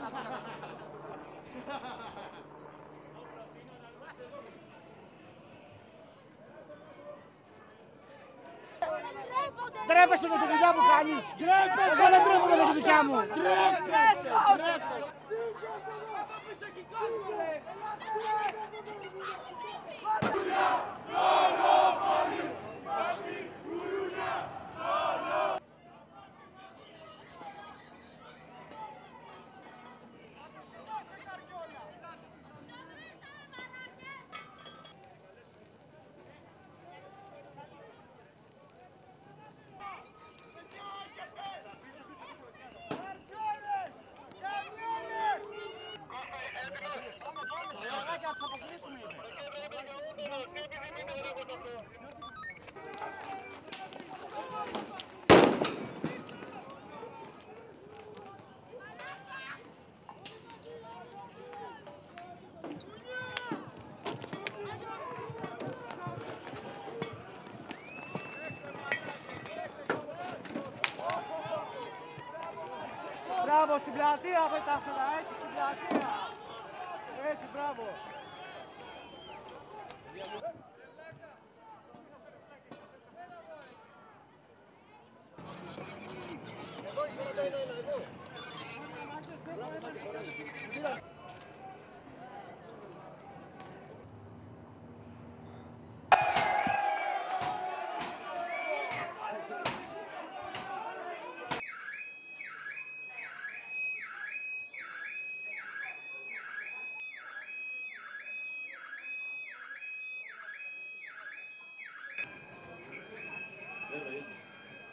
Τρέπεσαι με τη δουλειά που κάνεις. Εγώ δεν τρέπομαι με τη δουλειά μου. Μπράβο, στην πλατεία πετάχτηνα, έτσι στην πλατεία. Έτσι, μπράβο. Εδώ είσαι, εδώ.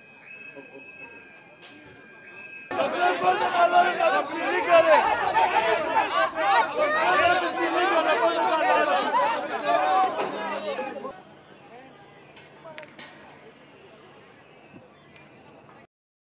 ¡No se puede hablar en la